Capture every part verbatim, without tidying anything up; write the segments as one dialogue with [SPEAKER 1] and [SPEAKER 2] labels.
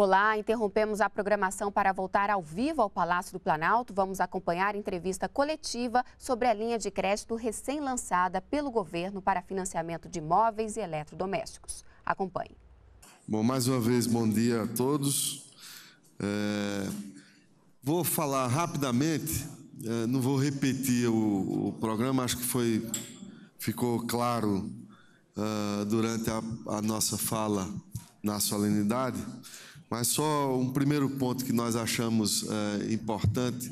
[SPEAKER 1] Olá, interrompemos a programação para voltar ao vivo ao Palácio do Planalto. Vamos acompanhar a entrevista coletiva sobre a linha de crédito recém-lançada pelo governo para financiamento de imóveis e eletrodomésticos. Acompanhe.
[SPEAKER 2] Bom, mais uma vez, bom dia a todos. É, vou falar rapidamente, é, não vou repetir o, o programa, acho que foi, ficou claro uh, durante a, a nossa fala na solenidade. Mas só um primeiro ponto que nós achamos é, importante,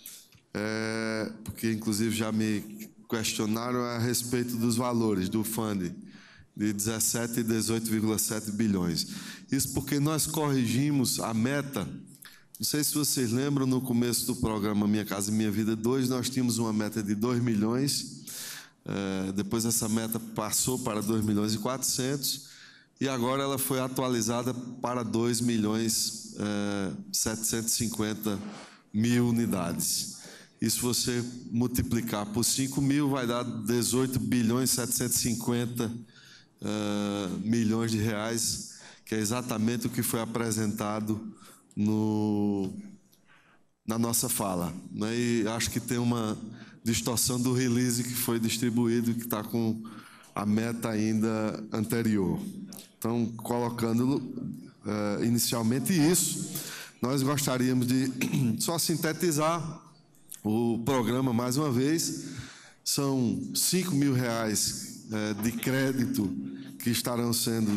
[SPEAKER 2] é, porque inclusive já me questionaram a respeito dos valores do fundo de dezessete e dezoito vírgula sete bilhões. Isso porque nós corrigimos a meta. Não sei se vocês lembram, no começo do programa Minha Casa Minha Vida dois, nós tínhamos uma meta de dois milhões, é, depois essa meta passou para dois milhões e quatrocentos, e agora ela foi atualizada para dois milhões setecentos e cinquenta mil unidades. Isso você multiplicar por cinco mil vai dar dezoito bilhões setecentos e cinquenta uh, milhões de reais, que é exatamente o que foi apresentado no, na nossa fala. Né? E acho que tem uma distorção do release que foi distribuído, que está com a meta ainda anterior. Então, colocando uh, inicialmente isso, nós gostaríamos de só sintetizar o programa mais uma vez. São cinco mil reais uh, de crédito que estarão sendo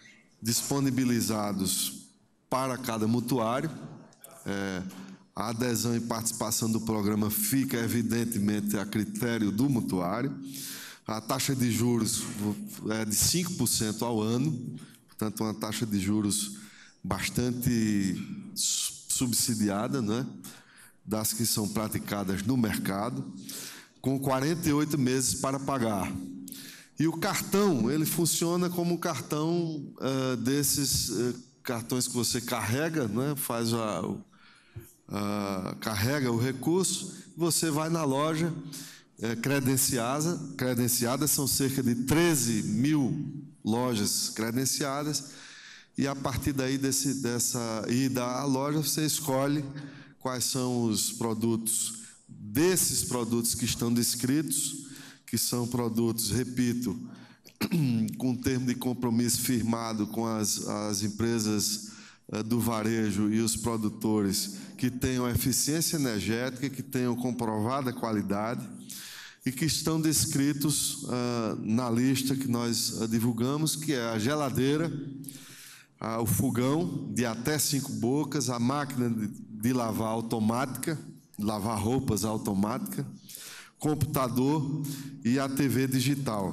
[SPEAKER 2] disponibilizados para cada mutuário. Uh, a adesão e participação do programa fica, evidentemente, a critério do mutuário. A taxa de juros é de cinco por cento ao ano, portanto, uma taxa de juros bastante subsidiada, né, das que são praticadas no mercado, com quarenta e oito meses para pagar. E o cartão, ele funciona como um cartão uh, desses uh, cartões que você carrega, né, faz a, a, carrega o recurso, você vai na loja, É, credenciada, credenciadas, são cerca de treze mil lojas credenciadas, e a partir daí desse, dessa ida à loja, você escolhe quais são os produtos, desses produtos que estão descritos, que são produtos, repito, com termo de compromisso firmado com as, as empresas uh, do varejo e os produtores, que tenham eficiência energética, que tenham comprovada qualidade, e que estão descritos uh, na lista que nós uh, divulgamos, que é a geladeira, uh, o fogão de até cinco bocas, a máquina de, de lavar automática, lavar roupas automática, computador e a T V digital.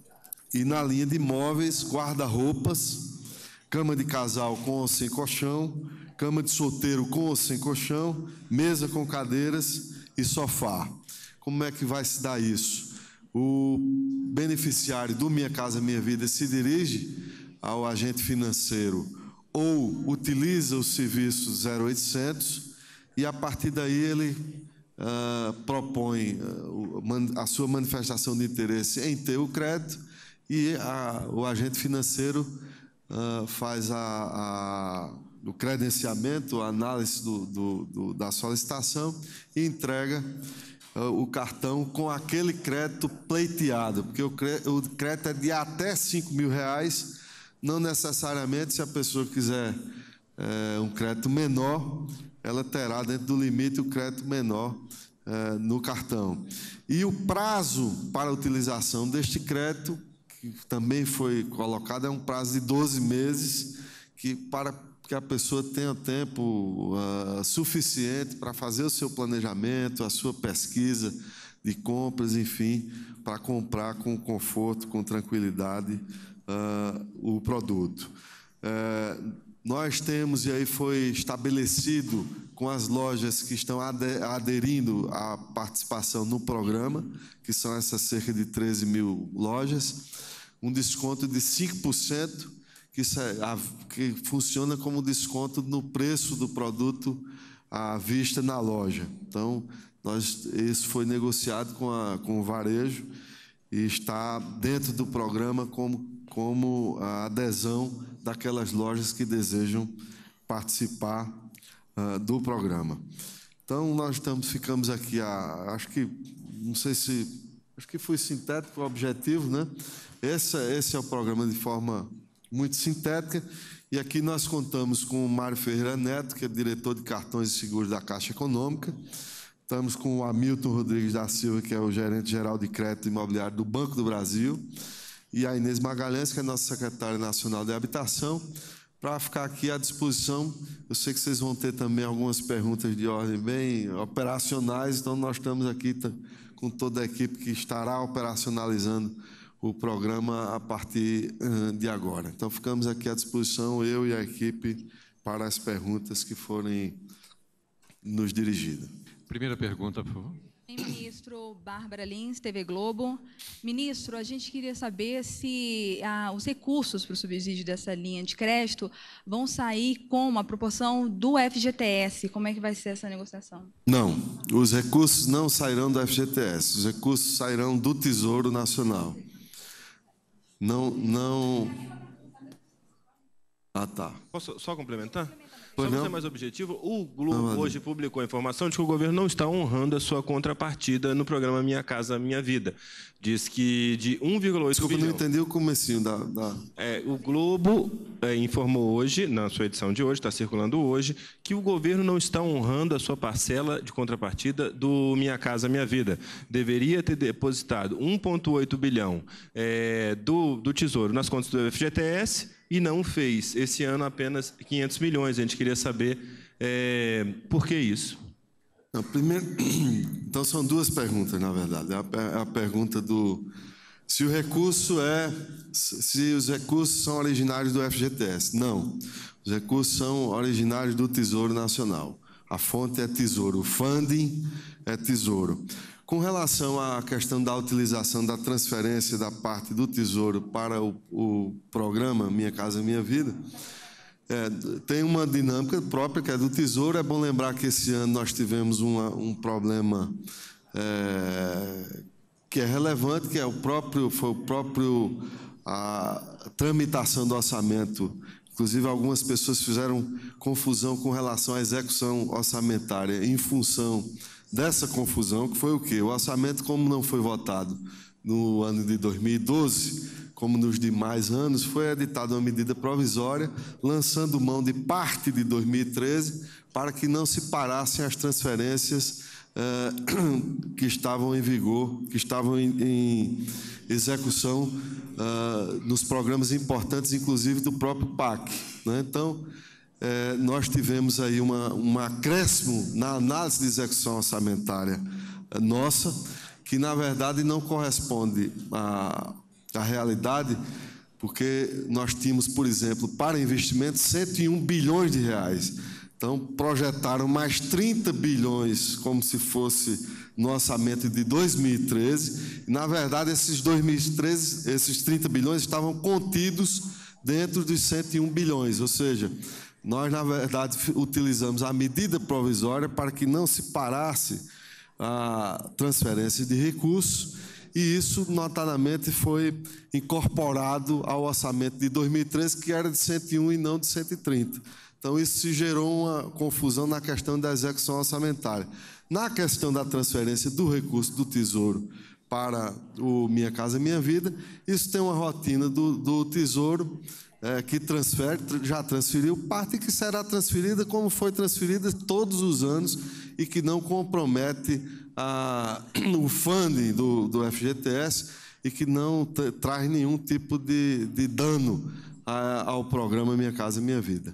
[SPEAKER 2] E na linha de móveis, guarda-roupas, cama de casal com ou sem colchão, cama de solteiro com ou sem colchão, mesa com cadeiras e sofá. Como é que vai se dar isso? O beneficiário do Minha Casa Minha Vida se dirige ao agente financeiro ou utiliza o serviço zero oitocentos, e a partir daí ele uh, propõe uh, a sua manifestação de interesse em ter o crédito, e a, o agente financeiro uh, faz a, a, o credenciamento, a análise do, do, do, da solicitação e entrega o cartão com aquele crédito pleiteado, porque o crédito é de até cinco mil reais, não necessariamente, se a pessoa quiser é, um crédito menor, ela terá dentro do limite o crédito menor é, no cartão. E o prazo para a utilização deste crédito, que também foi colocado, é um prazo de doze meses, que para que a pessoa tenha tempo uh, suficiente para fazer o seu planejamento, a sua pesquisa de compras, enfim, para comprar com conforto, com tranquilidade uh, o produto. Uh, nós temos, e aí foi estabelecido com as lojas que estão aderindo à participação no programa, que são essas cerca de treze mil lojas, um desconto de cinco por cento, Que, que funciona como desconto no preço do produto à vista na loja. Então, nós, isso foi negociado com, a, com o varejo e está dentro do programa como, como a adesão daquelas lojas que desejam participar uh, do programa. Então, nós estamos, ficamos aqui, a, acho que, não sei se, acho que foi sintético o objetivo, né? Esse, esse é o programa de forma muito sintética, e aqui nós contamos com o Mário Ferreira Neto, que é diretor de cartões e seguros da Caixa Econômica. Estamos com o Hamilton Rodrigues da Silva, que é o gerente-geral de crédito imobiliário do Banco do Brasil, e a Inês Magalhães, que é nossa secretária nacional de habitação, para ficar aqui à disposição. Eu sei que vocês vão ter também algumas perguntas de ordem bem operacionais, então nós estamos aqui com toda a equipe que estará operacionalizando o programa a partir de agora. Então, ficamos aqui à disposição, eu e a equipe, para as perguntas que forem nos dirigidas.
[SPEAKER 3] Primeira pergunta, por favor.
[SPEAKER 4] Ministro, Bárbara Lins, T V Globo. Ministro, a gente queria saber se ah, os recursos para o subsídio dessa linha de crédito vão sair com a proporção do F G T S. Como é que vai ser essa negociação?
[SPEAKER 2] Não, os recursos não sairão do F G T S, os recursos sairão do Tesouro Nacional. Não, não... Ah, tá.
[SPEAKER 5] Posso só complementar?
[SPEAKER 2] Pois
[SPEAKER 5] Só para
[SPEAKER 2] não?
[SPEAKER 5] ser mais objetivo, o Globo
[SPEAKER 2] Não,
[SPEAKER 5] hoje publicou a informação de que o governo não está honrando a sua contrapartida no programa Minha Casa Minha Vida. Diz que de um vírgula oito
[SPEAKER 2] Desculpa,
[SPEAKER 5] bilhão...
[SPEAKER 2] não entendi o comecinho da... da...
[SPEAKER 5] É, o Globo é, informou hoje, na sua edição de hoje, está circulando hoje, que o governo não está honrando a sua parcela de contrapartida do Minha Casa Minha Vida. Deveria ter depositado um vírgula oito bilhão é, do, do Tesouro nas contas do F G T S e não fez. Esse ano apenas quinhentos milhões. A gente queria saber é, por que isso.
[SPEAKER 2] Não, primeiro, então, são duas perguntas, na verdade. A, a pergunta do... Se o recurso é... Se os recursos são originários do F G T S. Não. Os recursos são originários do Tesouro Nacional. A fonte é Tesouro. O funding é Tesouro. Com relação à questão da utilização da transferência da parte do Tesouro para o, o programa Minha Casa Minha Vida, é, tem uma dinâmica própria que é do Tesouro. É bom lembrar que esse ano nós tivemos uma, um problema é, que é relevante, que é o próprio, foi o próprio a tramitação do orçamento. Inclusive, algumas pessoas fizeram confusão com relação à execução orçamentária em função dessa confusão, que foi o quê? O orçamento, como não foi votado no ano de dois mil e doze, como nos demais anos, foi editada uma medida provisória, lançando mão de parte de dois mil e treze, para que não se parassem as transferências eh, que estavam em vigor, que estavam em, em execução eh, nos programas importantes, inclusive do próprio P A C, né? Então, É, nós tivemos aí uma, um acréscimo na análise de execução orçamentária nossa, que, na verdade, não corresponde à, à realidade, porque nós tínhamos, por exemplo, para investimentos, cento e um bilhões de reais. Então, projetaram mais trinta bilhões, como se fosse no orçamento de dois mil e treze. E, na verdade, esses dois mil e treze, esses trinta bilhões estavam contidos dentro dos cento e um bilhões, ou seja, nós, na verdade, utilizamos a medida provisória para que não se parasse a transferência de recursos, e isso, notadamente, foi incorporado ao orçamento de dois mil e treze, que era de cento e um e não de cento e trinta. Então, isso se gerou uma confusão na questão da execução orçamentária. Na questão da transferência do recurso do Tesouro para o Minha Casa Minha Vida, isso tem uma rotina do, do Tesouro, É, que transfere, já transferiu parte que será transferida como foi transferida todos os anos e que não compromete a, o funding do, do F G T S e que não traz nenhum tipo de, de dano a, ao programa Minha Casa Minha Vida.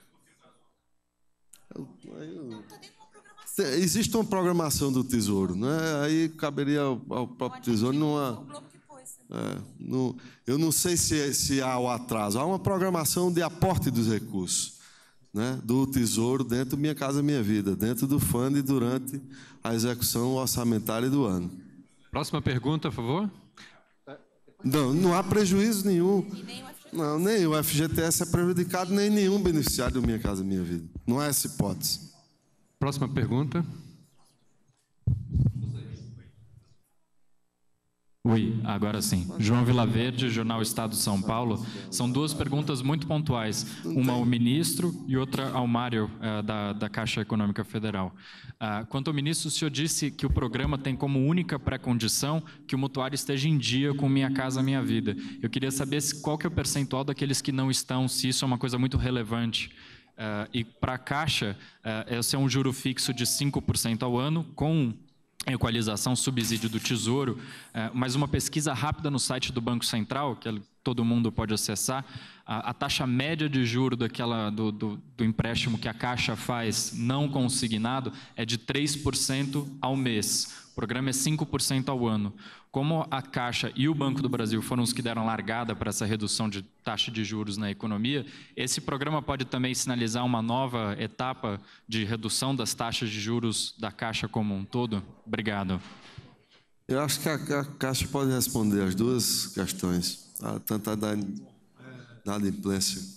[SPEAKER 2] Eu, eu, existe uma programação do Tesouro, né? Aí caberia ao, ao próprio Tesouro numa... É, no, eu não sei se, se há o atraso. Há uma programação de aporte dos recursos, né, do Tesouro dentro do Minha Casa Minha Vida, dentro do fundo e durante a execução orçamentária do ano.
[SPEAKER 3] Próxima pergunta, por favor.
[SPEAKER 2] Não, não há prejuízo nenhum. Não, nem o F G T S é prejudicado, nem nenhum beneficiário do Minha Casa Minha Vida. Não há essa hipótese.
[SPEAKER 3] Próxima pergunta.
[SPEAKER 6] Oi, agora sim. João Vilaverde, Jornal Estado de São Paulo. São duas perguntas muito pontuais, uma ao ministro e outra ao Mário, uh, da, da Caixa Econômica Federal. Uh, quanto ao ministro, o senhor disse que o programa tem como única pré-condição que o mutuário esteja em dia com Minha Casa Minha Vida. Eu queria saber se, qual que é o percentual daqueles que não estão, se isso é uma coisa muito relevante. Uh, e para a Caixa, uh, esse é um juro fixo de cinco por cento ao ano, com equalização, subsídio do Tesouro, mas uma pesquisa rápida no site do Banco Central, que todo mundo pode acessar, a, a taxa média de juro daquela, do, do, do empréstimo que a Caixa faz não consignado é de três por cento ao mês. O programa é cinco por cento ao ano. Como a Caixa e o Banco do Brasil foram os que deram largada para essa redução de taxa de juros na economia, esse programa pode também sinalizar uma nova etapa de redução das taxas de juros da Caixa como um todo? Obrigado.
[SPEAKER 2] Eu acho que a, a Caixa pode responder as duas questões, a, tanto a da, da adimplência.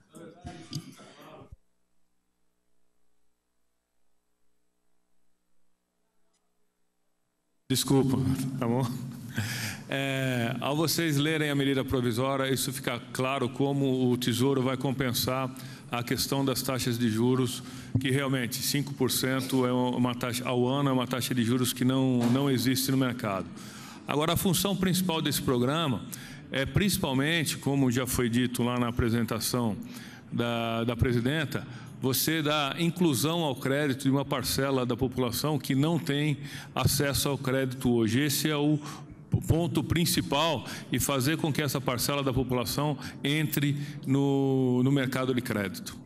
[SPEAKER 7] Desculpa, tá bom? É, ao vocês lerem a medida provisória, isso fica claro como o Tesouro vai compensar a questão das taxas de juros, que realmente cinco por cento é uma taxa ao ano, é uma taxa de juros que não, não existe no mercado. Agora, a função principal desse programa é principalmente, como já foi dito lá na apresentação da, da presidenta, você dá inclusão ao crédito de uma parcela da população que não tem acesso ao crédito hoje. Esse é o ponto principal, e fazer com que essa parcela da população entre no, no mercado de crédito.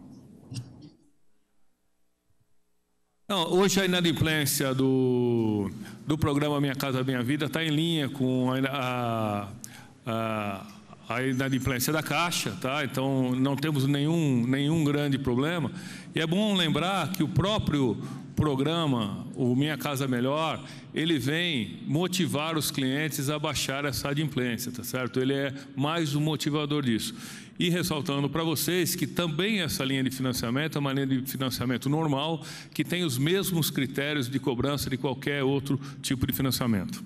[SPEAKER 7] Não, hoje a inadimplência do, do programa Minha Casa Minha Vida está em linha com a, a, a inadimplência da Caixa, tá? Então não temos nenhum, nenhum grande problema. E é bom lembrar que o próprio programa, o Minha Casa Melhor, ele vem motivar os clientes a baixar essa adimplência, tá certo? Ele é mais um motivador disso. E ressaltando para vocês que também essa linha de financiamento é uma linha de financiamento normal, que tem os mesmos critérios de cobrança de qualquer outro tipo de financiamento.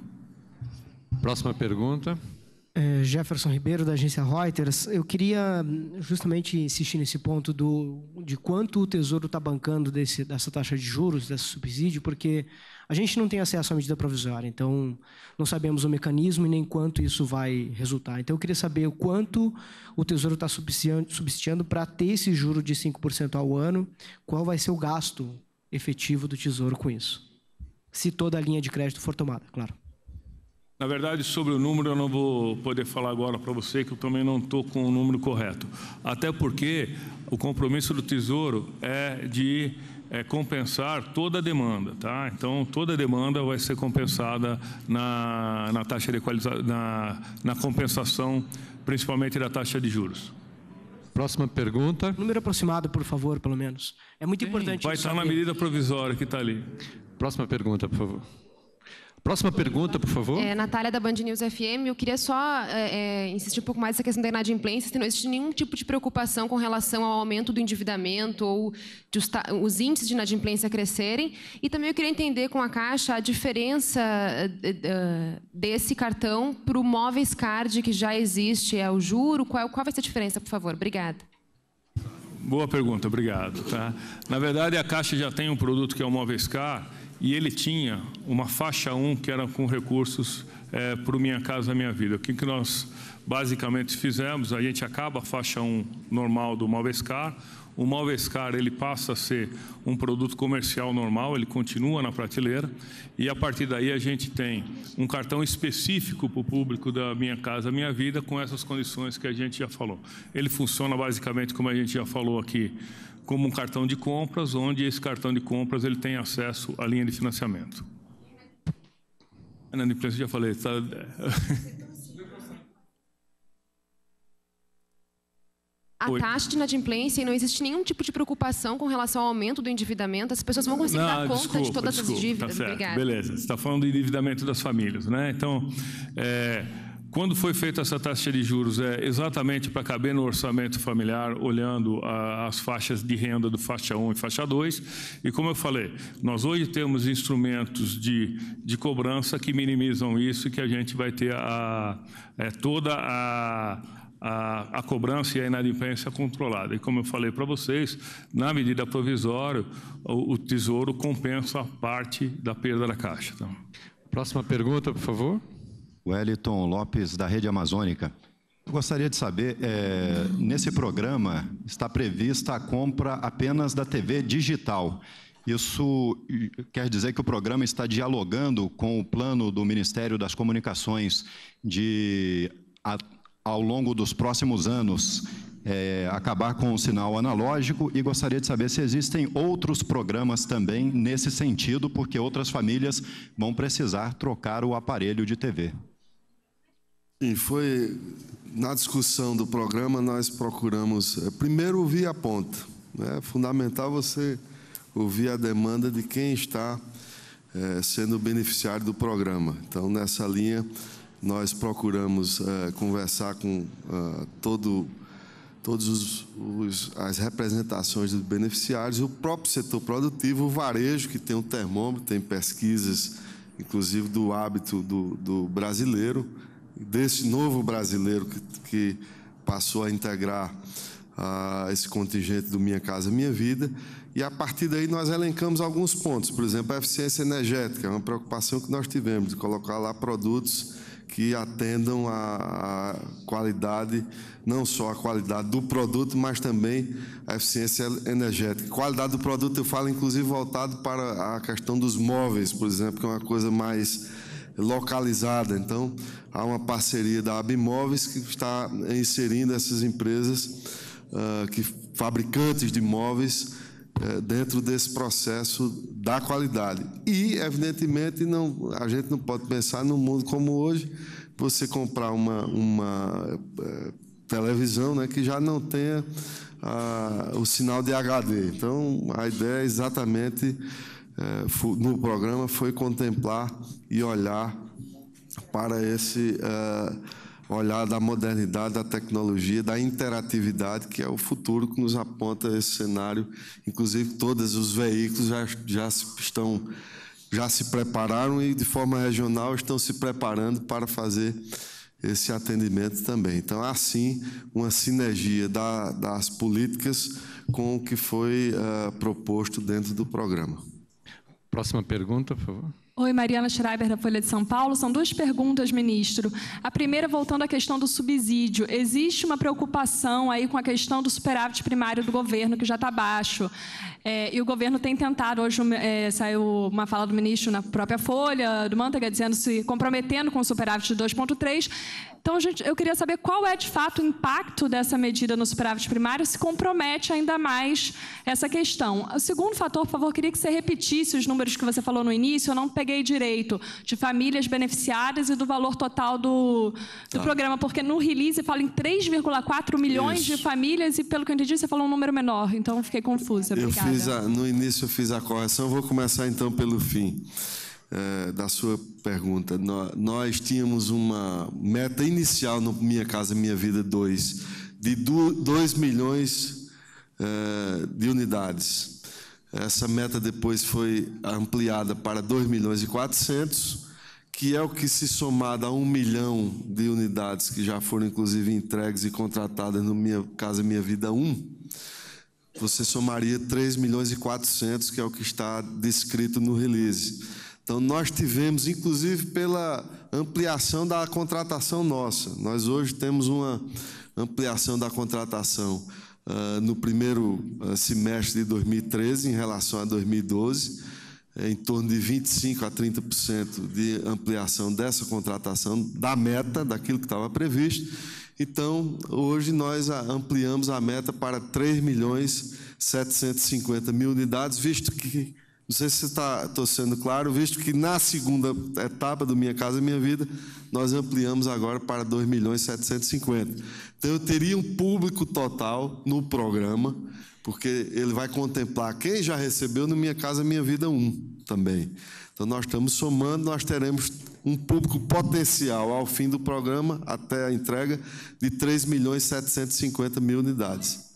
[SPEAKER 3] Próxima pergunta.
[SPEAKER 8] É, Jefferson Ribeiro, da agência Reuters. Eu queria justamente insistir nesse ponto do, de quanto o Tesouro está bancando desse, dessa taxa de juros, desse subsídio, porque a gente não tem acesso à medida provisória, então não sabemos o mecanismo e nem quanto isso vai resultar. Então eu queria saber o quanto o Tesouro está subsidiando, subsidiando para ter esse juro de cinco por cento ao ano, qual vai ser o gasto efetivo do Tesouro com isso, se toda a linha de crédito for tomada, claro.
[SPEAKER 7] Na verdade, sobre o número, eu não vou poder falar agora para você, que eu também não estou com o número correto. Até porque o compromisso do Tesouro é de é, compensar toda a demanda, tá? Então, toda a demanda vai ser compensada na, na taxa de equalização, na, na compensação, principalmente da taxa de juros.
[SPEAKER 3] Próxima pergunta.
[SPEAKER 8] Número aproximado, por favor, pelo menos. É muito
[SPEAKER 7] Sim,
[SPEAKER 8] importante.
[SPEAKER 7] vai estar na medida provisória que está ali.
[SPEAKER 3] Próxima pergunta, por favor. Próxima pergunta, por favor.
[SPEAKER 9] É, Natália, da Band News F M. Eu queria só é, insistir um pouco mais nessa questão da inadimplência, se não existe nenhum tipo de preocupação com relação ao aumento do endividamento ou de os, os índices de inadimplência crescerem. E também eu queria entender com a Caixa a diferença uh, desse cartão para o Móveis Card, que já existe, é o juro. Qual, qual vai ser a diferença, por favor? Obrigada.
[SPEAKER 7] Boa pergunta, obrigado. Tá? Na verdade, a Caixa já tem um produto que é o Móveis Card, e ele tinha uma faixa um que era com recursos é, para o Minha Casa Minha Vida. O que, que nós basicamente fizemos? A gente acaba a faixa um normal do Móveis Card. O Móveis Card ele passa a ser um produto comercial normal, ele continua na prateleira, e a partir daí a gente tem um cartão específico para o público da Minha Casa Minha Vida com essas condições que a gente já falou. Ele funciona basicamente como a gente já falou aqui, como um cartão de compras, onde esse cartão de compras ele tem acesso à linha de financiamento. A inadimplência já falei, tá?
[SPEAKER 9] A
[SPEAKER 7] Oi.
[SPEAKER 9] taxa de inadimplência, e não existe nenhum tipo de preocupação com relação ao aumento do endividamento, as pessoas vão conseguir
[SPEAKER 7] Não,
[SPEAKER 9] dar conta
[SPEAKER 7] desculpa,
[SPEAKER 9] de todas
[SPEAKER 7] desculpa,
[SPEAKER 9] as dívidas.
[SPEAKER 7] Tá certo,
[SPEAKER 9] Obrigada.
[SPEAKER 7] beleza. Você está falando do endividamento das famílias, né? Então, é, quando foi feita essa taxa de juros, é exatamente para caber no orçamento familiar, olhando a, as faixas de renda do faixa um e faixa dois. E como eu falei, nós hoje temos instrumentos de, de cobrança que minimizam isso e que a gente vai ter a, é, toda a... A, a cobrança e a inadimplência controlada. E como eu falei para vocês, na medida provisória, o, o Tesouro compensa a parte da perda da Caixa. Então.
[SPEAKER 3] Próxima pergunta, por favor.
[SPEAKER 10] Wellington Lopes, da Rede Amazônica. Eu gostaria de saber, é, nesse programa está prevista a compra apenas da T V digital. Isso quer dizer que o programa está dialogando com o plano do Ministério das Comunicações de... A, ao longo dos próximos anos, é, acabar com o sinal analógico, e gostaria de saber se existem outros programas também nesse sentido, porque outras famílias vão precisar trocar o aparelho de T V.
[SPEAKER 2] Sim, foi na discussão do programa, nós procuramos primeiro ouvir a ponta. É fundamental você ouvir a demanda de quem está é, sendo beneficiário do programa. Então, nessa linha, nós procuramos uh, conversar com uh, todo, todos os, os, as representações dos beneficiários, o próprio setor produtivo, o varejo, que tem um termômetro, tem pesquisas, inclusive, do hábito do, do brasileiro, desse novo brasileiro que, que passou a integrar uh, esse contingente do Minha Casa Minha Vida. E, a partir daí, nós elencamos alguns pontos. Por exemplo, a eficiência energética, é uma preocupação que nós tivemos, de colocar lá produtos que atendam a qualidade, não só a qualidade do produto, mas também a eficiência energética. Qualidade do produto, eu falo, inclusive, voltado para a questão dos móveis, por exemplo, que é uma coisa mais localizada. Então, há uma parceria da Abimóveis que está inserindo essas empresas, uh, que, fabricantes de móveis, uh, dentro desse processo da qualidade. E, evidentemente, não, a gente não pode pensar num mundo como hoje, você comprar uma, uma uh, televisão, né, que já não tenha uh, o sinal de H D. Então, a ideia é exatamente, uh, no programa, foi contemplar e olhar para esse uh, olhar da modernidade, da tecnologia, da interatividade, que é o futuro que nos aponta esse cenário. Inclusive, todos os veículos já, já estão, já se prepararam e, de forma regional, estão se preparando para fazer esse atendimento também. Então, assim, uma sinergia da, das políticas com o que foi uh, proposto dentro do programa.
[SPEAKER 3] Próxima pergunta, por favor.
[SPEAKER 11] Oi, Mariana Schreiber, da Folha de São Paulo. São duas perguntas, ministro. A primeira, voltando à questão do subsídio. Existe uma preocupação aí com a questão do superávit primário do governo, que já está baixo. É, e o governo tem tentado, hoje é, saiu uma fala do ministro na própria Folha, do Mantega, dizendo, se comprometendo com o superávit de dois vírgula três. Então, gente, eu queria saber qual é, de fato, o impacto dessa medida no superávit primário, se compromete ainda mais essa questão. O segundo fator, por favor, queria que você repetisse os números que você falou no início, eu não peguei direito, de famílias beneficiadas e do valor total do, do tá. programa, porque no release fala em três vírgula quatro milhões Isso. de famílias e, pelo que eu entendi, você falou um número menor, então eu fiquei confusa. Obrigada.
[SPEAKER 2] Eu fiz a, no início eu fiz a correção, vou começar então pelo fim. É, da sua pergunta. Nós, nós tínhamos uma meta inicial no Minha Casa Minha Vida dois, de dois milhões é, de unidades. Essa meta depois foi ampliada para dois milhões e quatrocentos, que é o que, se somado a um milhão de unidades que já foram, inclusive, entregues e contratadas no Minha Casa Minha Vida um, você somaria três milhões e quatrocentos, que é o que está descrito no release. Então, nós tivemos, inclusive, pela ampliação da contratação nossa. Nós hoje temos uma ampliação da contratação uh, no primeiro uh, semestre de dois mil e treze, em relação a dois mil e doze, em torno de vinte e cinco a trinta por cento de ampliação dessa contratação, da meta, daquilo que estava previsto. Então, hoje nós ampliamos a meta para três milhões setecentos e cinquenta mil unidades, visto que, não sei se está sendo claro, visto que na segunda etapa do Minha Casa Minha Vida, nós ampliamos agora para dois milhões setecentos e cinquenta. Então, eu teria um público total no programa, porque ele vai contemplar quem já recebeu no Minha Casa Minha Vida um também. Então, nós estamos somando, nós teremos um público potencial ao fim do programa, até a entrega, de três milhões setecentos e cinquenta mil unidades.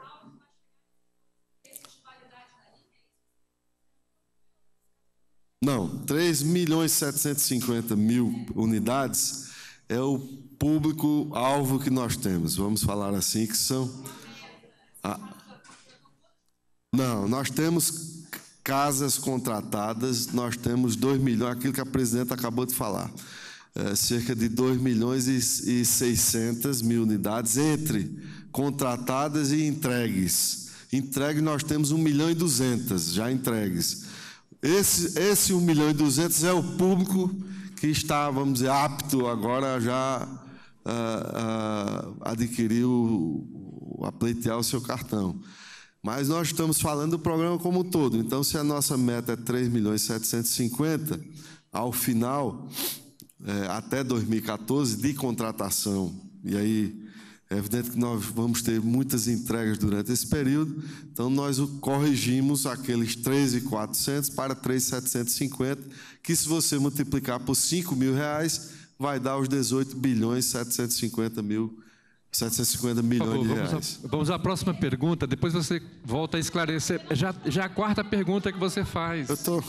[SPEAKER 2] Não, três milhões setecentos e cinquenta mil unidades é o público-alvo que nós temos, vamos falar assim, que são... Ah, não, nós temos casas contratadas, nós temos dois milhões, aquilo que a presidenta acabou de falar, é, cerca de dois milhões e seiscentas mil unidades entre contratadas e entregues. Entregues nós temos um milhão e duzentas já entregues. Esse, esse um milhão e duzentos é o público que está, vamos dizer, apto agora já uh, uh, adquirir, o, a pleitear o seu cartão. Mas nós estamos falando do programa como um todo. Então, se a nossa meta é três milhões setecentos e cinquenta, ao final, é, até dois mil e quatorze, de contratação, e aí é evidente que nós vamos ter muitas entregas durante esse período, então nós corrigimos aqueles três mil e quatrocentos para três mil setecentos e cinquenta, que se você multiplicar por cinco mil reais, vai dar os dezoito bilhões setecentos e cinquenta mil, setecentos e cinquenta milhões
[SPEAKER 3] favor,
[SPEAKER 2] de
[SPEAKER 3] vamos
[SPEAKER 2] reais.
[SPEAKER 3] A, vamos à próxima pergunta, depois você volta a esclarecer. Já, já a quarta pergunta que você faz.
[SPEAKER 2] Eu estou...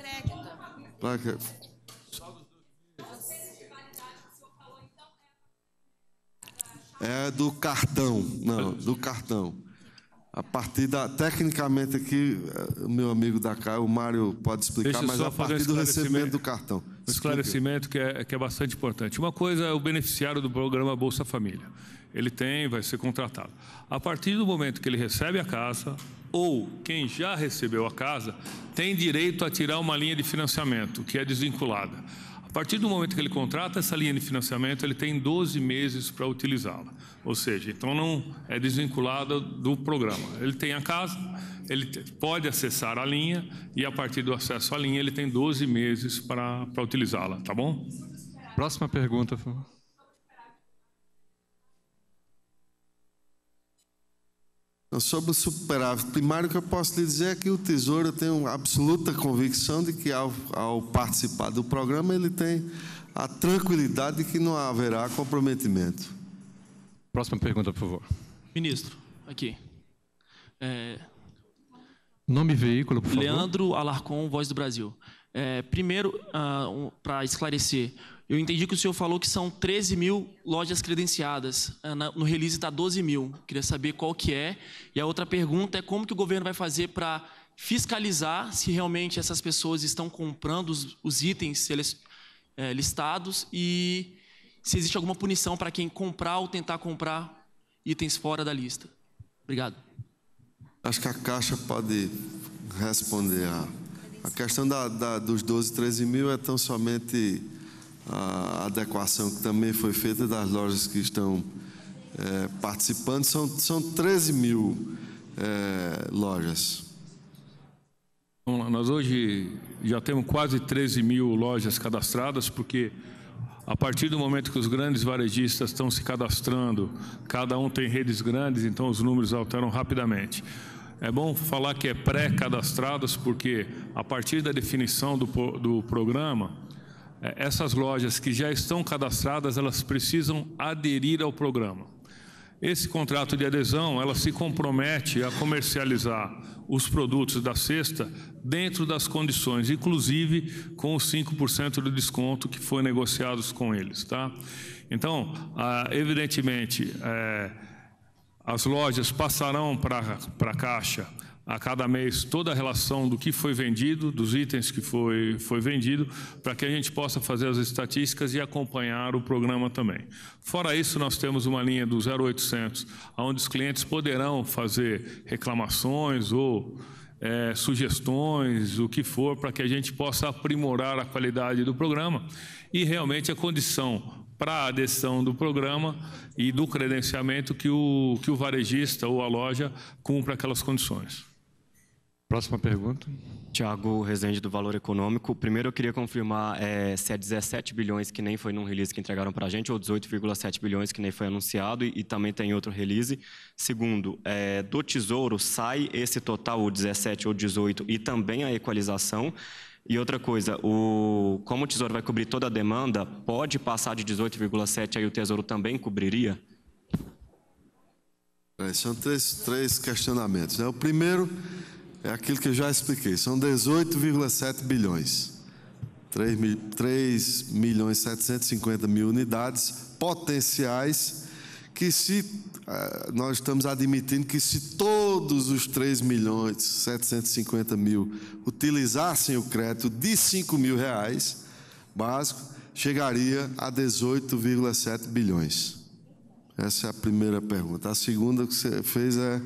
[SPEAKER 2] É do cartão, não, do cartão. A partir da... Tecnicamente aqui, o meu amigo da Caia, o Mário, pode explicar, mas a partir do recebimento do cartão.
[SPEAKER 7] Um esclarecimento que é, que é bastante importante. Uma coisa é o beneficiário do programa Bolsa Família. Ele tem, vai ser contratado. A partir do momento que ele recebe a casa, ou quem já recebeu a casa, tem direito a tirar uma linha de financiamento, que é desvinculada. A partir do momento que ele contrata essa linha de financiamento, ele tem doze meses para utilizá-la. Ou seja, então não é desvinculada do programa. Ele tem a casa, ele pode acessar a linha e, a partir do acesso à linha, ele tem doze meses para, para utilizá-la. Tá bom?
[SPEAKER 3] Próxima pergunta, por favor.
[SPEAKER 2] Sobre o superávit primário, o que eu posso lhe dizer é que o Tesouro tem uma absoluta convicção de que, ao, ao participar do programa, ele tem a tranquilidade de que não haverá comprometimento.
[SPEAKER 3] Próxima pergunta, por favor.
[SPEAKER 12] Ministro, aqui. É...
[SPEAKER 3] Nome e veículo, por favor.
[SPEAKER 12] Leandro Alarcon, Voz do Brasil. É, primeiro, uh, um, para esclarecer, eu entendi que o senhor falou que são treze mil lojas credenciadas. No release está doze mil. Queria saber qual que é. E a outra pergunta é como que o governo vai fazer para fiscalizar se realmente essas pessoas estão comprando os, os itens eles, é, listados e se existe alguma punição para quem comprar ou tentar comprar itens fora da lista. Obrigado.
[SPEAKER 2] Acho que a Caixa pode responder. A, a questão da, da, dos doze, treze mil é tão somente... a adequação que também foi feita das lojas que estão é, participando, são, são treze mil é, lojas.
[SPEAKER 7] Vamos lá, nós hoje já temos quase treze mil lojas cadastradas, porque a partir do momento que os grandes varejistas estão se cadastrando, cada um tem redes grandes, então os números alteram rapidamente. É bom falar que é pré-cadastradas, porque a partir da definição do, do programa, essas lojas que já estão cadastradas, elas precisam aderir ao programa. Esse contrato de adesão, ela se compromete a comercializar os produtos da cesta dentro das condições, inclusive com os cinco por cento do desconto que foi negociado com eles. Tá? Então, evidentemente, é, as lojas passarão para a Caixa a cada mês toda a relação do que foi vendido, dos itens que foi, foi vendido, para que a gente possa fazer as estatísticas e acompanhar o programa também. Fora isso, nós temos uma linha do zero oitocentos, onde os clientes poderão fazer reclamações ou é, sugestões, o que for, para que a gente possa aprimorar a qualidade do programa e realmente a condição para a adesão do programa e do credenciamento que o, que o varejista ou a loja cumpra aquelas condições.
[SPEAKER 3] Próxima pergunta.
[SPEAKER 13] Tiago Rezende, do Valor Econômico. Primeiro, eu queria confirmar é, se é dezessete bilhões, que nem foi num release que entregaram para a gente, ou dezoito vírgula sete bilhões, que nem foi anunciado, e, e também tem outro release. Segundo, é, do Tesouro sai esse total, o dezessete ou dezoito, e também a equalização. E outra coisa, o, como o Tesouro vai cobrir toda a demanda, pode passar de dezoito vírgula sete, aí o Tesouro também cobriria?
[SPEAKER 2] É, são três, três questionamentos, né? O primeiro é aquilo que eu já expliquei, são dezoito vírgula sete bilhões. três milhões setecentos e cinquenta mil unidades potenciais que se nós estamos admitindo que se todos os três milhões setecentos e cinquenta mil utilizassem o crédito de cinco mil reais básico, chegaria a dezoito vírgula sete bilhões. Essa é a primeira pergunta. A segunda que você fez é...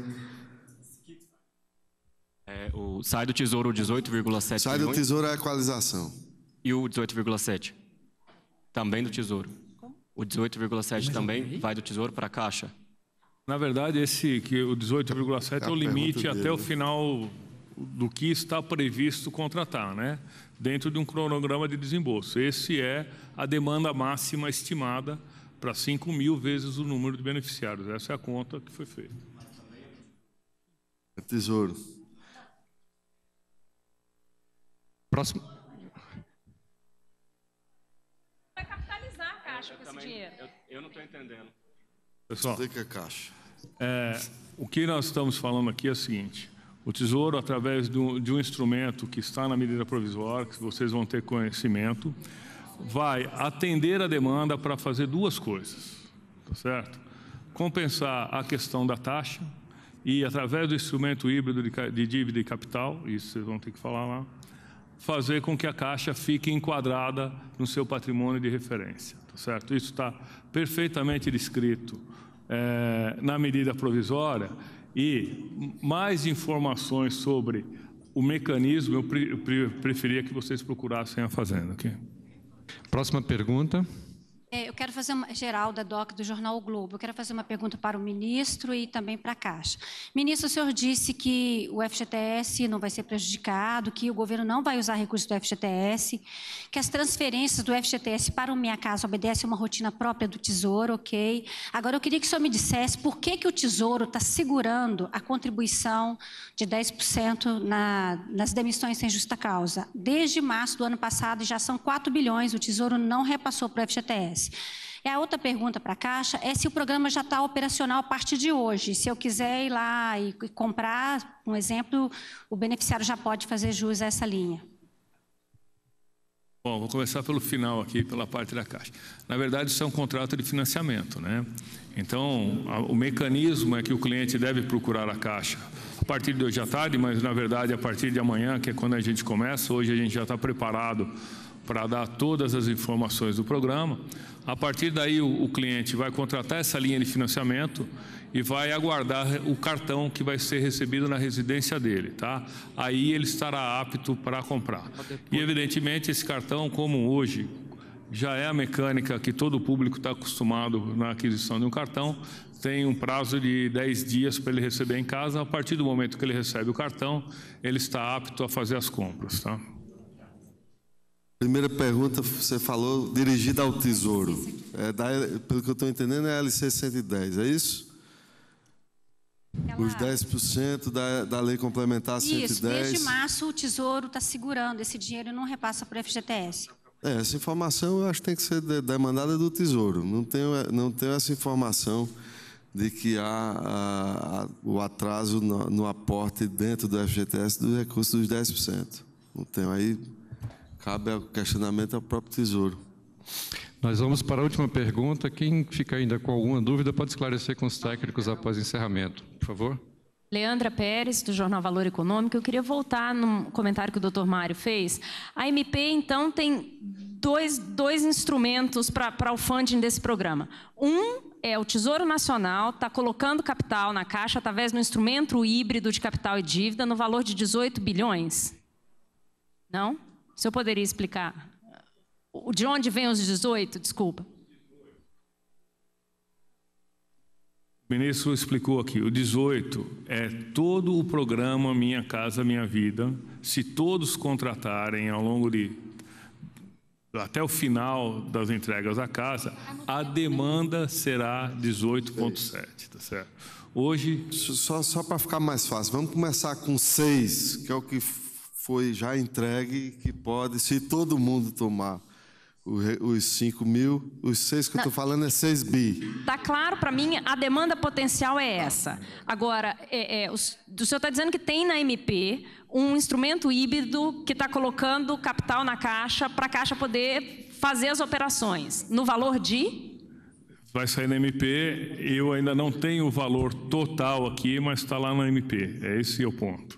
[SPEAKER 13] é o, sai do Tesouro dezoito vírgula sete
[SPEAKER 2] Sai
[SPEAKER 13] bilhões?
[SPEAKER 2] do Tesouro é a equalização.
[SPEAKER 13] E o dezoito vírgula sete? Também do Tesouro. O dezoito vírgula sete também vai do Tesouro para a Caixa?
[SPEAKER 7] Na verdade, esse, que o dezoito vírgula sete é, é o limite até dele, o final do que está previsto contratar, né? Dentro de um cronograma de desembolso. Esse é a demanda máxima estimada para cinco mil vezes o número de beneficiários. Essa é a conta que foi feita.
[SPEAKER 2] É Tesouro.
[SPEAKER 3] Próximo.
[SPEAKER 14] Vai capitalizar a Caixa com esse dinheiro.
[SPEAKER 13] Eu, eu não estou entendendo.
[SPEAKER 7] Pessoal,
[SPEAKER 2] Explica a Caixa.
[SPEAKER 7] É, o que nós estamos falando aqui é o seguinte: o Tesouro, através de um, de um instrumento que está na medida provisória, que vocês vão ter conhecimento, vai atender a demanda para fazer duas coisas, tá certo? Compensar a questão da taxa e, através do instrumento híbrido de, de dívida e capital, isso vocês vão ter que falar lá, fazer com que a Caixa fique enquadrada no seu patrimônio de referência, tá certo? Isso está perfeitamente descrito é, na medida provisória, e mais informações sobre o mecanismo eu, pre, eu pre, preferia que vocês procurassem a Fazenda. Okay?
[SPEAKER 3] Próxima pergunta.
[SPEAKER 14] É, eu quero fazer uma, Geralda Doc, do jornal O Globo, eu quero fazer uma pergunta para o ministro e também para a Caixa. Ministro, o senhor disse que o F G T S não vai ser prejudicado, que o governo não vai usar recursos do F G T S, que as transferências do F G T S para o Minha Casa obedecem a uma rotina própria do Tesouro, ok? Agora, eu queria que o senhor me dissesse por que, que o Tesouro está segurando a contribuição de dez por cento na, nas demissões sem justa causa. Desde março do ano passado, já são quatro bilhões, o Tesouro não repassou para o F G T S. E a outra pergunta para a Caixa é se o programa já está operacional a partir de hoje. Se eu quiser ir lá e comprar, um exemplo, o beneficiário já pode fazer jus a essa linha.
[SPEAKER 7] Bom, vou começar pelo final aqui, pela parte da Caixa. Na verdade, isso é um contrato de financiamento, né? Então, a, o mecanismo é que o cliente deve procurar a Caixa a partir de hoje à tarde, mas, na verdade, a partir de amanhã, que é quando a gente começa. Hoje a gente já está preparado para dar todas as informações do programa. A partir daí, o, o cliente vai contratar essa linha de financiamento e vai aguardar o cartão que vai ser recebido na residência dele, tá? Aí ele estará apto para comprar. E, evidentemente, esse cartão, como hoje já é a mecânica que todo o público está acostumado na aquisição de um cartão, tem um prazo de dez dias para ele receber em casa. A partir do momento que ele recebe o cartão, ele está apto a fazer as compras, tá?
[SPEAKER 2] Primeira pergunta, você falou dirigida ao Tesouro. É da, pelo que eu estou entendendo, é a L C cento e dez, é isso? Ela... Os dez por cento da, da Lei Complementar cento e dez.
[SPEAKER 14] Isso, desde março o Tesouro está segurando esse dinheiro e não repassa para o F G T S.
[SPEAKER 2] É, essa informação eu acho que tem que ser demandada do Tesouro. Não tenho, não tenho essa informação de que há a, a, o atraso no, no aporte dentro do F G T S dos recursos dos dez por cento. Não tenho aí... Cabe ao questionamento ao próprio Tesouro.
[SPEAKER 3] Nós vamos para a última pergunta. Quem fica ainda com alguma dúvida pode esclarecer com os técnicos após o encerramento. Por favor.
[SPEAKER 11] Leandra Pérez, do Jornal Valor Econômico. Eu queria voltar no comentário que o doutor Mário fez. A M P, então, tem dois, dois instrumentos para o funding desse programa. Um é o Tesouro Nacional, está colocando capital na Caixa através do instrumento híbrido de capital e dívida no valor de dezoito bilhões. Não? O senhor poderia explicar de onde vem os dezoito? Desculpa.
[SPEAKER 7] O ministro explicou aqui. O dezoito é todo o programa Minha Casa Minha Vida. Se todos contratarem ao longo de... até o final das entregas à casa, a demanda será dezoito vírgula sete, tá certo? Hoje...
[SPEAKER 2] Só, só para ficar mais fácil, vamos começar com seis, que é o que foi já entregue, que pode, se todo mundo tomar os cinco mil, os seis que eu estou falando é seis bi.
[SPEAKER 15] Está claro para mim, a demanda potencial é essa. Agora, é, é, o, o senhor está dizendo que tem na M P um instrumento híbrido que está colocando capital na Caixa para a Caixa poder fazer as operações. No valor de?
[SPEAKER 7] Vai sair na M P, eu ainda não tenho o valor total aqui, mas está lá na M P. É esse o ponto.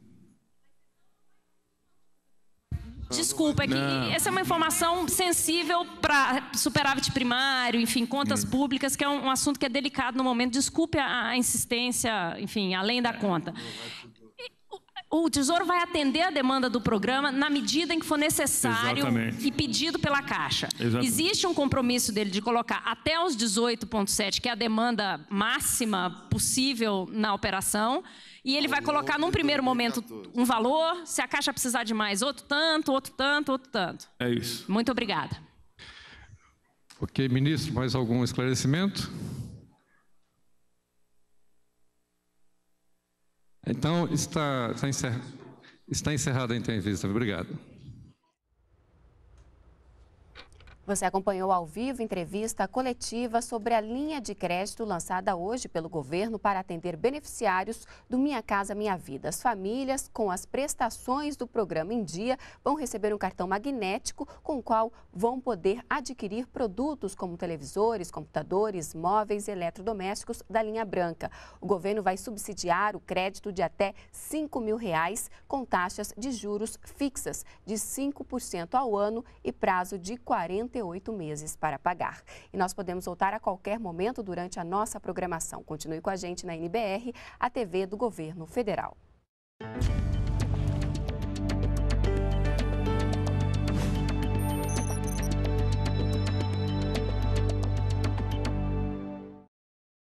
[SPEAKER 15] Desculpa, é que não. Essa é uma informação sensível para superávit primário, enfim, contas hum. públicas, que é um, um assunto que é delicado no momento. Desculpe a, a insistência, enfim, além da conta. O Tesouro vai atender a demanda do programa na medida em que for necessário. Exatamente. E pedido pela Caixa. Exatamente. Existe um compromisso dele de colocar até os dezoito vírgula sete, que é a demanda máxima possível na operação, e ele vai colocar num primeiro momento um valor, se a Caixa precisar de mais, outro tanto, outro tanto, outro tanto.
[SPEAKER 7] É isso.
[SPEAKER 15] Muito obrigada.
[SPEAKER 3] Ok, ministro, mais algum esclarecimento? Então, está, está, encerra, está encerrada a entrevista. Obrigado.
[SPEAKER 1] Você acompanhou ao vivo entrevista coletiva sobre a linha de crédito lançada hoje pelo governo para atender beneficiários do Minha Casa Minha Vida. As famílias, com as prestações do programa em dia, vão receber um cartão magnético com o qual vão poder adquirir produtos como televisores, computadores, móveis e eletrodomésticos da linha branca. O governo vai subsidiar o crédito de até cinco mil reais com taxas de juros fixas de cinco por cento ao ano e prazo de quarenta e oito meses para pagar. E nós podemos voltar a qualquer momento durante a nossa programação. Continue com a gente na N B R, a T V do Governo Federal.